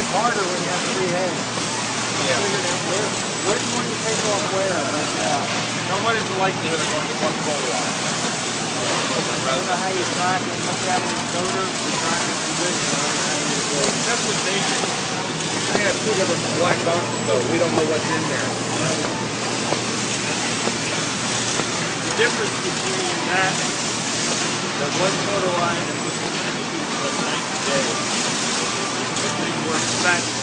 harder when you have three heads. Yeah. Which one you take off where? Now, what is the likelihood of going to one photo line? I don't know how you track it. Look at it in Coder. You track it in good. That's what they do. They have two different black boxes, though. We don't know what's in there. The difference between that, the one photo line and the 90 days, they work back